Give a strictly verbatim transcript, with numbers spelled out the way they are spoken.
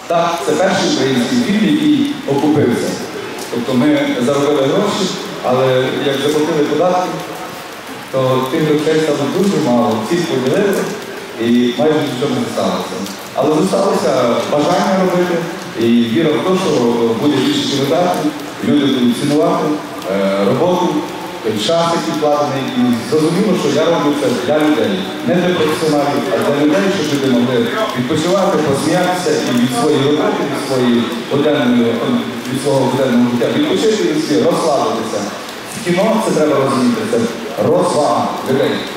Так, це перший український фільм, який окупився. Тобто ми заробили гроші, але як заплатили податки, то тих грошей стало дуже мало. Всі поділили і майже нічого не сталося. Але залишилося бажання робити і віра в те, що буде більше кінотеатрів, люди будуть цінувати е, роботу, той час, який вкладений. І зрозуміло, що я роблю це для людей. Не для професіоналів, а для людей, щоб люди могли відпочивати, посміятися і від своєї роботи, від своєї буденної, від свого буденного життя, відпочити від свого, розслабитися. В кіно це треба розуміти, це розвага людей.